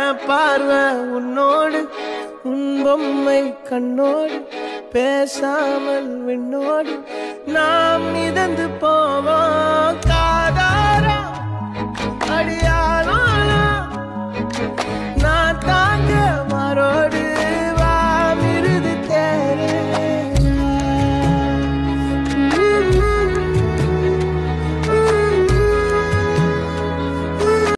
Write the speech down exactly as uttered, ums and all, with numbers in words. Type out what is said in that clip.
பார்வை உன்னோடு உன் பொம்மை கண்ணோடு பேசாமல் விண்ணோடு நாம் மிதந்து போவோம் காதாரா அடியா